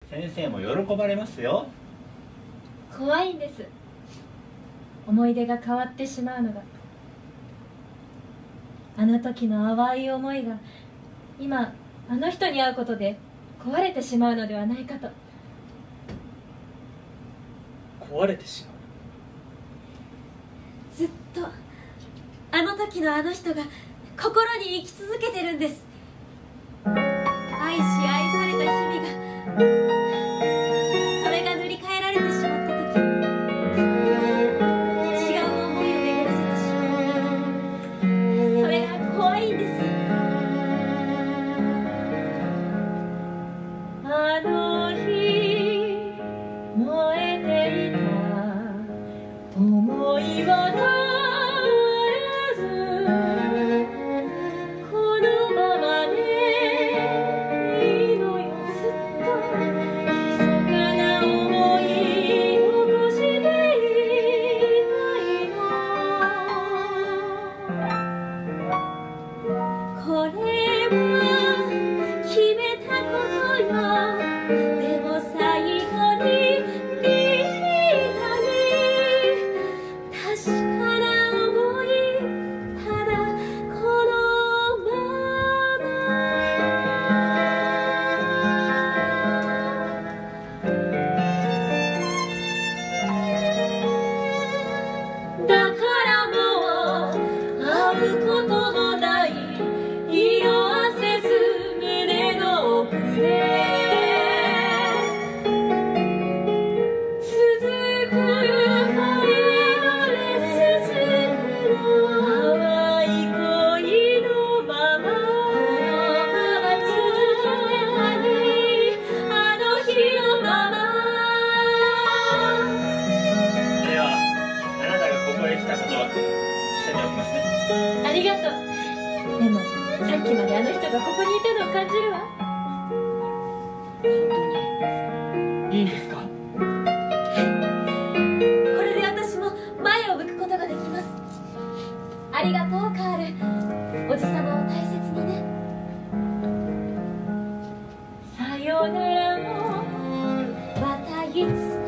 先生も喜ばれますよ。 怖いんです、思い出が変わってしまうのが。あの時の淡い思いが今あの人に会うことで壊れてしまうのではないかと。 壊れてしまずっとあの時のあの人が心に生き続けてるんです。愛し愛された日々が、それが塗り替えられてしまった時、違う思いを巡らせてしまう。それが怖いんです。 あの日燃えていた思いは変わらず、このままでいいのよ。ずっと密かな思い残していたいの。 これは決めたことよ。でも最後に見たね、確かな想い、ただこのままだからもう会うこともない色あせず胸の奥で続く恋のレス続くの淡い恋のまま、このまま続けたいあの日のまま。 ではあなたがここへ来たことは伏せておきますね。 ありがとう。でもさっきまであの人がここにいたのを感じるわ。 本当にいいんですか？ これで私も前を向くことができます。ありがとうカール、おじさまを大切にね。 さよならもまたいつ